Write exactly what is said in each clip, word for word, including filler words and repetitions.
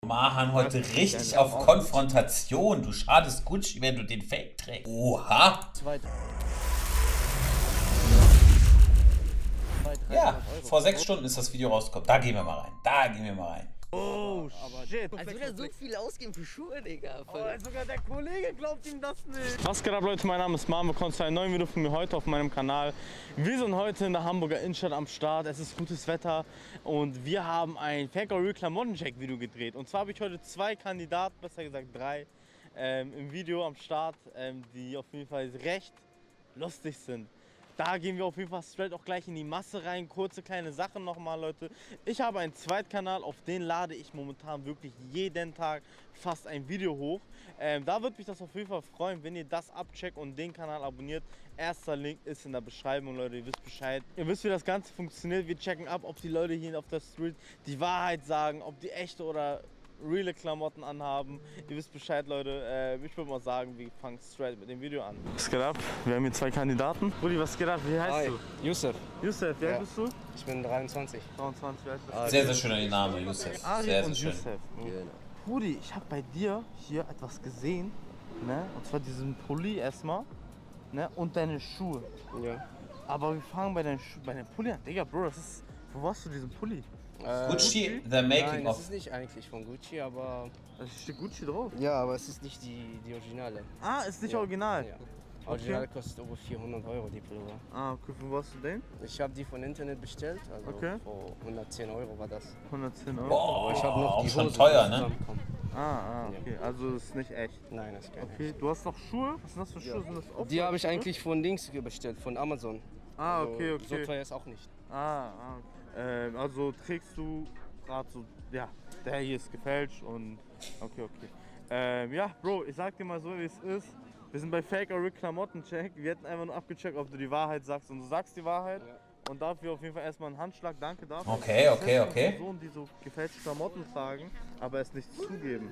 Mahan heute richtig auf Konfrontation. Du schadest Gucci, wenn du den Fake trägst. Oha. Ja, vor sechs Stunden ist das Video rausgekommen. Da gehen wir mal rein. Da gehen wir mal rein. Oh, shit. Als würde er so viel ausgeben für Schuhe, Digga. Oh, sogar der Kollege glaubt ihm das nicht. Was geht ab, Leute? Mein Name ist Marm. Willkommen zu einem neuen Video von mir heute auf meinem Kanal. Wir sind heute in der Hamburger Innenstadt am Start. Es ist gutes Wetter und wir haben ein Fake or Real Klamotten-Check-Video gedreht. Und zwar habe ich heute zwei Kandidaten, besser gesagt drei, ähm, im Video am Start, ähm, die auf jeden Fall recht lustig sind. Da gehen wir auf jeden Fall straight auch gleich in die Masse rein. Kurze kleine Sachen nochmal, Leute. Ich habe einen Zweitkanal, auf den lade ich momentan wirklich jeden Tag fast ein Video hoch. Ähm, da würde mich das auf jeden Fall freuen, wenn ihr das abcheckt und den Kanal abonniert. Erster Link ist in der Beschreibung, Leute. Ihr wisst Bescheid. Ihr wisst, wie das Ganze funktioniert. Wir checken ab, ob die Leute hier auf der Street die Wahrheit sagen, ob die echte oder reale Klamotten anhaben. Ihr wisst Bescheid, Leute. Äh, ich würde mal sagen, wir fangen straight mit dem Video an. Was geht ab? Wir haben hier zwei Kandidaten. Brudi, was geht ab? Wie heißt Hi. du? Yusuf. Yusuf, wie alt Ja. bist du? Ich bin dreiundzwanzig. dreiundzwanzig, wie alt bist du? Sehr, sehr schöner Name, Yusuf. Sehr, Arif sehr und schön. Yusuf. Genau. Brudi, ich habe bei dir hier etwas gesehen, ne? Und zwar diesen Pulli erstmal, ne? Und deine Schuhe. Ja. Aber wir fangen bei deinen Schuhen, bei deinem Pulli an. Digga, Bro, das ist, wo hast du diesen Pulli? Äh, Gucci, the Nein, making es of. ist nicht eigentlich von Gucci, aber Da steht Gucci drauf. ja, aber es ist nicht die, die Originale. Ah, ist nicht Ja. original. Ja. Original kostet über vierhundert Euro die Pullover. Ah, okay, von wo hast du den? Ich habe die von Internet bestellt, also Okay. vor hundertzehn Euro war das. hundertzehn Euro. Boah, Aber ich habe noch auch die schon Hose teuer, ne? zusammenbekommen. Ah, ah, okay, also das ist nicht echt. Nein, das ist kein Okay, du hast noch Schuhe? Was sind das für Schuhe? Sind das auch Die habe ich Schuhe? eigentlich von Dings bestellt, von Amazon. Ah, Also, okay, okay. So teuer ist auch nicht. Ah, ah, okay. Ähm, also trägst du gerade so, ja, der hier ist gefälscht und okay, okay. Ähm, ja, Bro, ich sag dir mal so, wie es ist. Wir sind bei Fake or Real Klamotten-Check. Wir hätten einfach nur abgecheckt, ob du die Wahrheit sagst und du sagst die Wahrheit. Ja. Und dafür auf jeden Fall erstmal einen Handschlag. Danke dafür. Okay, okay, Es gibt okay. Personen, die so gefälschte Klamotten tragen, aber es nicht zugeben.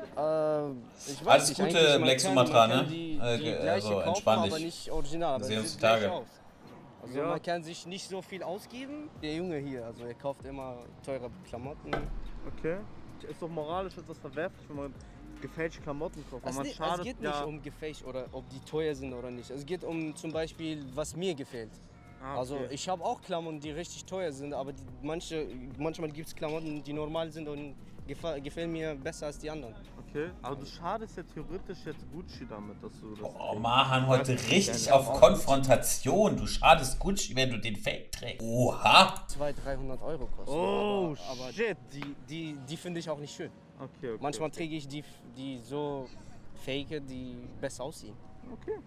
Äh, ich weiß Alles nicht, Gute, eigentlich, man Black kann- Sumatra, man kann ne? Die, Äh, die ge- gleiche also, kaufen, entspann aber dich. nicht original. Aber Wir sehen es uns sieht die Tage. gleich aus. Also Ja. man kann sich nicht so viel ausgeben. Der Junge hier, also er kauft immer teure Klamotten. Okay. Ist doch moralisch etwas verwerflich, wenn man gefälschte Klamotten kauft. Es, Man nicht, es schadet geht nicht ja. um Gefälscht oder ob die teuer sind oder nicht. Es geht um zum Beispiel, was mir gefällt. Ah, okay. Also ich habe auch Klamotten, die richtig teuer sind, aber die, manche, manchmal gibt es Klamotten, die normal sind und gefa gefallen mir besser als die anderen. Okay, aber du schadest ja theoretisch jetzt Gucci damit, dass du das. Oh, Mahan heute richtig auf Konfrontation. Du schadest Gucci, wenn du den Fake trägst. Oha. zweihundert, dreihundert Euro kosten. Oh, aber, aber shit. Die, die, die finde ich auch nicht schön. Okay, okay. Manchmal träge ich die, die so fake, die besser aussehen. Okay.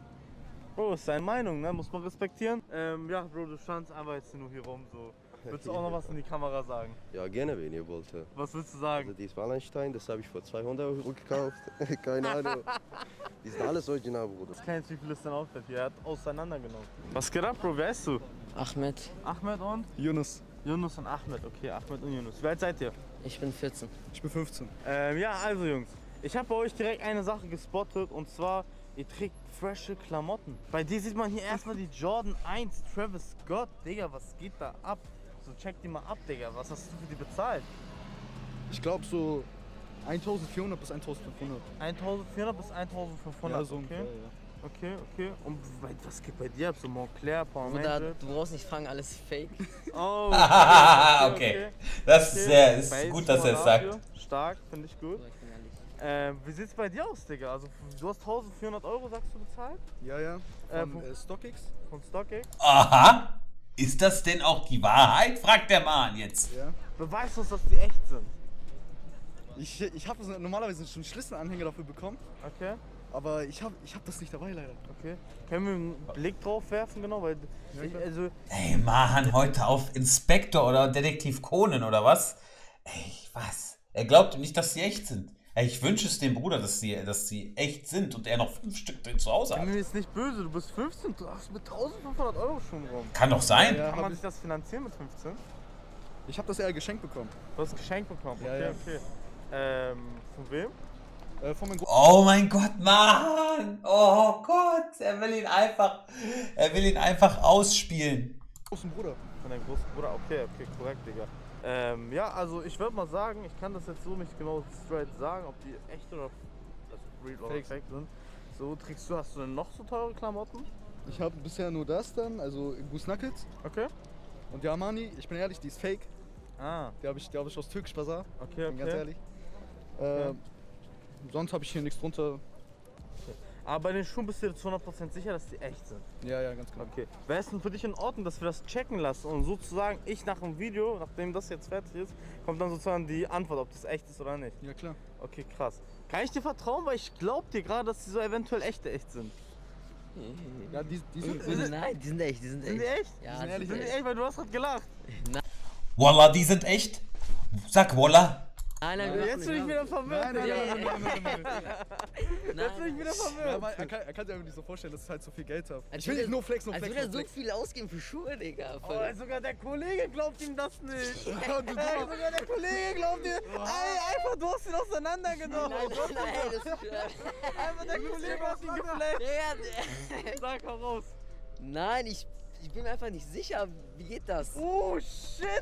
Bro, ist deine Meinung, ne? Muss man respektieren. Ähm, ja, Bro, du standst einfach jetzt nur hier rum, so. Willst du auch noch was in die Kamera sagen? Ja, gerne, wenn ihr wollt. Was willst du Also sagen? die ist Wallenstein, das habe ich vor zweihundert Euro gekauft. Keine Ahnung. Die sind alles original, Bruder. Das kleine Typ ist dein Outfit hier, er hat auseinandergenommen. Was geht ab, Bro? Wer bist du? Ahmed, Ahmed und? Yunus. Yunus und Ahmed, okay, Ahmed und Yunus. Wie alt seid ihr? ich bin vierzehn. Ich bin fünfzehn. Ähm, ja, also Jungs, ich habe bei euch direkt eine Sache gespottet und zwar, ihr trägt frische Klamotten. Bei dir sieht man hier erstmal die Jordan eins Travis Scott. Digga, was geht da ab? So, check die mal ab, Digga. Was hast du für die bezahlt? Ich glaube so eintausendvierhundert bis eintausendfünfhundert. eintausendvierhundert bis eintausendfünfhundert, Ja, so okay? ungefähr, ja. Okay, okay. Und bei- was geht bei dir ab? So Montclair, Paul Bruder, Angel? du brauchst nicht fragen, alles fake. Oh, Okay. Das ist sehr, ist Base gut, dass er es schon mal sagt. dafür. Stark, finde ich gut. So, ich bin ehrlich. Ähm, wie sieht's bei dir aus, Digga? Also, du hast eintausendvierhundert Euro, sagst du, bezahlt? Ja, ja. Äh, Von wo- äh, StockX. Von StockX? Aha. Ist das denn auch die Wahrheit? Fragt der Mann jetzt. Ja. Beweist uns, dass die echt sind. Ich, ich habe normalerweise schon einen Schlüsselanhänger dafür bekommen, Okay, aber ich habe ich hab das nicht dabei leider. okay. Können wir einen Blick drauf werfen, genau? Weil, Ja, ich, klar. also, Ey, Mahan heute auf Inspektor oder Detektiv Conan oder was? Ey, was? Er glaubt nicht, dass sie echt sind. Ey, ich wünsche es dem Bruder, dass sie, dass sie echt sind und er noch fünf Stück drin zu Hause ich hat. bin mir jetzt nicht böse, du bist fünfzehn, du hast mit eintausendfünfhundert Euro schon rum. Kann doch sein. Ja, Kann hab man ich- sich das finanzieren mit fünfzehn? Ich habe das eher geschenkt bekommen. Du hast ein Geschenk bekommen, Ja, okay, ja. okay. Ähm, von wem? Äh, von meinem Gro Oh mein Gott, Mann! Oh Gott, er will ihn einfach, er will ihn einfach ausspielen. großen Bruder. Von deinem großen Bruder? Okay, okay, korrekt, Digga. Ähm, ja, also ich würde mal sagen, ich kann das jetzt so nicht genau straight sagen, ob die echt oder also real oder Fake. fake sind. So, trägst du, hast du denn noch so teure Klamotten? Ich habe bisher nur das dann, also Goose Knuckles. Okay. Und die Armani, ich bin ehrlich, die ist fake. Ah, Die habe ich, die hab ich aus Türkisch Bazar. okay, Bin ganz okay. ehrlich. Äh, sonst habe ich hier nichts drunter. Aber bei den Schuhen bist du dir zu hundert Prozent sicher, dass die echt sind? Ja, ja, ganz genau. Okay. Wäre es denn für dich in Ordnung, dass wir das checken lassen und sozusagen ich nach dem Video, nachdem das jetzt fertig ist, kommt dann sozusagen die Antwort, ob das echt ist oder nicht? Ja, klar. Okay, krass. Kann ich dir vertrauen, weil ich glaube dir gerade, dass die so eventuell echte echt sind? Ja, die, die sind. Nein, die sind echt, die sind echt. Sind die echt? Ja, Die sind ehrlich, Sind die echt, weil du hast gerade gelacht. Wallah, die sind echt. Sag Wallah. Nein, nein, wir Jetzt machen bin ich nicht. wieder verwirrt. Nein, nein, Digga. nein, nein, nein, nein, nein, nein. Jetzt bin ich wieder Ja, verwirrt. aber er, kann, er kann sich einfach nicht so vorstellen, dass ich halt so viel Geld habe. Als Ich will würde- nicht nur flex, nur Als flex, würde er nur so flex. viel ausgeben für Schuhe, Digga. Oh, Voll. sogar der Kollege glaubt ihm das nicht. Ja, du Ey, Dummer. sogar der Kollege glaubt dir. Ey, einfach, du hast ihn auseinandergenommen. Nein, nein, nein, das ist, Einfach der Kollege hat ihn gefleckt. Digga, Sag heraus. nein, ich, ich bin mir einfach nicht sicher, wie geht das? Oh, shit.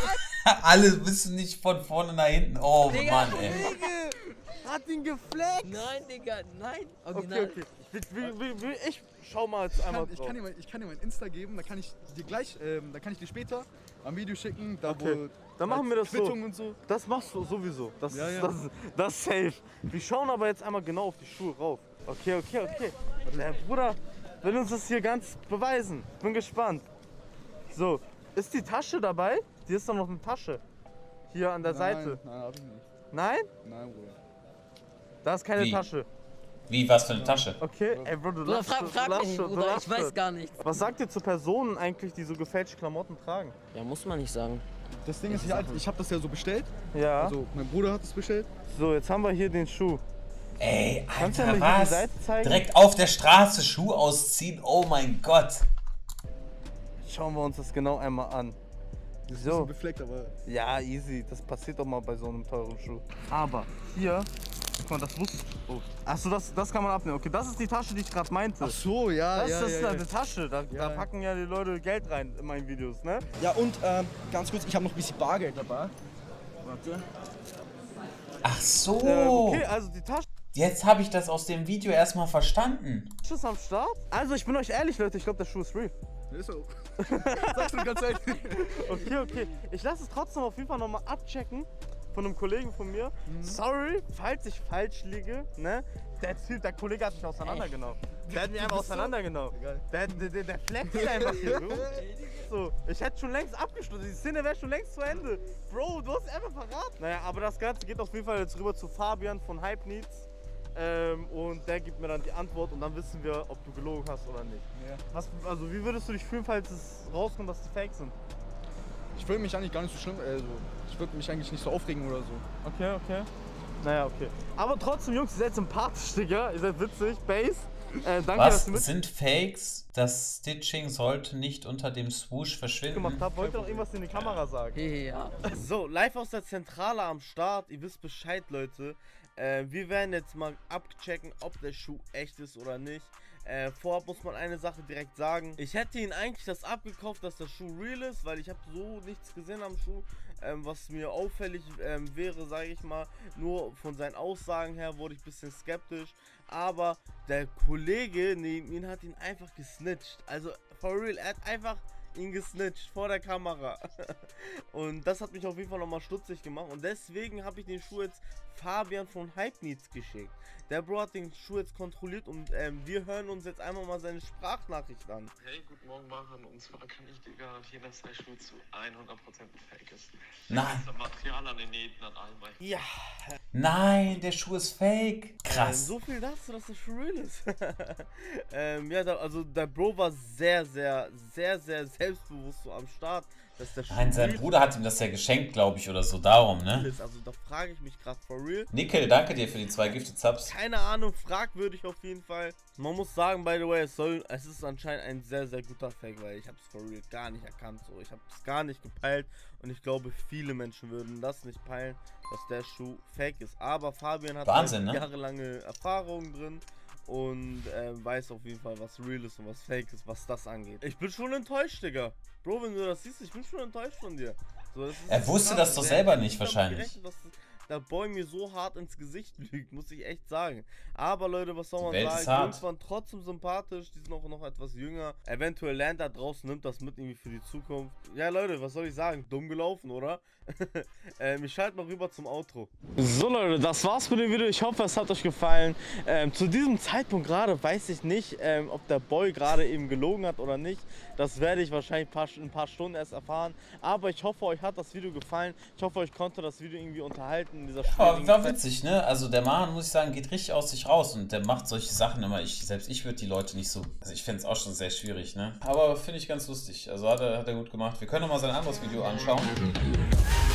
Alle wissen nicht von vorne nach hinten. Oh Digga, Mann, ey. Kollege hat ihn gefleckt. Nein, Digga, nein. Okay, Original. okay. Ich, will, will, will, ich schau mal jetzt Ich einmal kann, ich, drauf. kann dir mein, ich kann dir mein Insta geben, da kann ich dir gleich, ähm, da kann ich dir später am Video schicken, da Okay. wo Dann machen wir das so. Quittung und so. Das machst du sowieso. Das, Ja, ist, ja. das, ist, das ist safe. Wir schauen aber jetzt einmal genau auf die Schuhe rauf. Okay, okay, okay. Der Bruder will uns das hier ganz beweisen. Bin gespannt. So, ist die Tasche dabei? Die ist doch noch eine Tasche. Hier an der Seite. Nein, hab ich nicht. Nein? Nein, Bruder. Da ist keine Wie? Tasche. Wie, was für eine Tasche? Okay, ey Bro, du Bruder, lachst frag, schon, du frag mich lachst nicht, schon, du Bruder, lachst ich weiß schon. gar nichts. Was sagt ihr zu Personen eigentlich, die so gefälschte Klamotten tragen? Ja, muss man nicht sagen. Das Ding ist, ich, halt, ich habe das ja so bestellt. Ja. Also, mein Bruder hat es bestellt. So, jetzt haben wir hier den Schuh. Ey, Kannst du Alter, mir hier die was? Seite zeigen? Direkt auf der Straße Schuh ausziehen. Oh mein Gott. Schauen wir uns das genau einmal an. So. So, Befleckt, aber. ja, easy. Das passiert doch mal bei so einem teuren Schuh. Aber hier, guck mal, das muss. Oh. Achso, das, das kann man abnehmen. Okay, das ist die Tasche, die ich gerade meinte. Ach so, ja, Das ja, ist ja, ja. eine Tasche, da, da Ja. packen ja die Leute Geld rein in meinen Videos, ne? Ja, und ähm, ganz kurz, ich habe noch ein bisschen Bargeld dabei. Warte. Ach so. Ähm, okay, also die Tasche Jetzt habe ich das aus dem Video erstmal verstanden. ist am Start. Also ich bin euch ehrlich, Leute, ich glaube, der Schuh ist real. Ist so. Sagst du ganz ehrlich. Okay, okay. Ich lasse es trotzdem auf jeden Fall nochmal abchecken von einem Kollegen von mir. Sorry, falls ich falsch liege, ne? Der Typ, der Kollege hat mich auseinandergenommen. Der hat mich einfach auseinandergenommen. Egal. Der, der, der, der flext einfach hier. Du. So, ich hätte schon längst abgeschlossen. Die Szene wäre schon längst zu Ende. Bro, du hast es einfach verraten. Naja, aber das Ganze geht auf jeden Fall jetzt rüber zu Fabian von Hype Needs. Ähm, und der gibt mir dann die Antwort und dann wissen wir, ob du gelogen hast oder nicht. Ja. Was, also wie würdest du dich fühlen, falls es rauskommt, dass die fake sind? Ich würde mich eigentlich gar nicht so schlimm, also ich würde mich eigentlich nicht so aufregen oder so. Okay, okay. Naja, okay. Aber trotzdem, Jungs, ihr seid sympathisch, Digga. Ihr seid witzig. Base. Äh, danke, Was dass ihr sind Fakes? Das Stitching sollte nicht unter dem Swoosh verschwinden. mitgemacht habt. Wollt ihr noch irgendwas in die Kamera sagen? Ja. So, live aus der Zentrale am Start. Ihr wisst Bescheid, Leute. Äh, wir werden jetzt mal abchecken, ob der Schuh echt ist oder nicht. Äh, vorab muss man eine Sache direkt sagen. Ich hätte ihn eigentlich das abgekauft, dass der Schuh real ist, weil ich habe so nichts gesehen am Schuh, ähm, was mir auffällig ähm, wäre, sage ich mal. Nur von seinen Aussagen her wurde ich ein bisschen skeptisch. Aber der Kollege neben ihm hat ihn einfach gesnitcht. Also, for real, er hat einfach ihn gesnitcht vor der Kamera. Und das hat mich auf jeden Fall nochmal stutzig gemacht. Und deswegen habe ich den Schuh jetzt Fabian von Hype Needs geschickt. Der Bro hat den Schuh jetzt kontrolliert und ähm, wir hören uns jetzt einmal mal seine Sprachnachricht an. Hey, guten Morgen, Machen. Und zwar kann ich dir garantieren, dass der Schuh zu hundert Prozent fake ist. Nein. Das Material an den Nähten, an allem. Ja, Nein, der Schuh ist fake. ähm, Krass. so viel dazu, dass der Schuh real ist. ähm, ja, da, also der Bro war sehr, sehr, sehr, sehr selbstbewusst so am Start, dass der Schuh Nein, sein real Bruder hat ihm das ja geschenkt, glaube ich, oder so. Darum, ne? ist. Also da frage ich mich gerade for real. Nickel, danke dir für die zwei Gifted Subs. Keine Ahnung, fragwürdig auf jeden Fall. Man muss sagen, by the way, es soll, es ist anscheinend ein sehr, sehr guter Fake, weil ich habe es for real gar nicht erkannt. So, ich habe es gar nicht gepeilt und ich glaube, viele Menschen würden das nicht peilen, dass der Schuh fake ist. Aber Fabian hat Wahnsinn, halt ne? jahrelange Erfahrung drin und ähm, weiß auf jeden Fall, was real ist und was fake ist, was das angeht. Ich bin schon enttäuscht, Digga. Bro, wenn du das siehst, ich bin schon enttäuscht von dir. So, das ist Er wusste das doch Der selber hätte nicht damit wahrscheinlich. gerechnet, dass der Boy mir so hart ins Gesicht lügt, muss ich echt sagen. Aber Leute, was soll Die man Welt ist sagen? hart. Jungs waren trotzdem sympathisch, die sind auch noch etwas jünger. Eventuell lernt er draußen, nimmt das mit irgendwie für die Zukunft. Ja Leute, was soll ich sagen? Dumm gelaufen, oder? ähm, ich schalte noch rüber zum Outro. So Leute, das war's mit dem Video. Ich hoffe, es hat euch gefallen. Ähm, zu diesem Zeitpunkt gerade weiß ich nicht, ähm, ob der Boy gerade eben gelogen hat oder nicht. Das werde ich wahrscheinlich ein paar, in ein paar Stunden erst erfahren. Aber ich hoffe, euch hat das Video gefallen. Ich hoffe, euch konnte das Video irgendwie unterhalten in dieser Aber war witzig, ne? Also der Mann, muss ich sagen, geht richtig aus sich raus und der macht solche Sachen immer. Ich, selbst ich würde die Leute nicht so. Also ich fände es auch schon sehr schwierig, ne? Aber finde ich ganz lustig. Also hat er, hat er gut gemacht. Wir können noch mal sein anderes Video anschauen.